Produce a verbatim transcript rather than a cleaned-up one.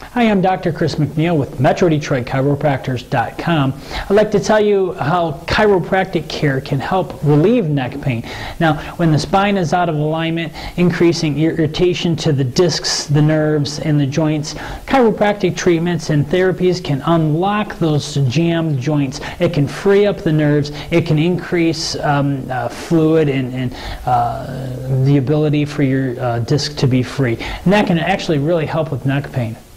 Hi, I'm Doctor Chris McNeil with Metro Detroit Chiropractors dot com. I'd like to tell you how chiropractic care can help relieve neck pain. Now, when the spine is out of alignment, increasing irritation to the discs, the nerves, and the joints, chiropractic treatments and therapies can unlock those jammed joints. It can free up the nerves. It can increase um, uh, fluid and, and uh, the ability for your uh, disc to be free. And that can actually really help with neck pain.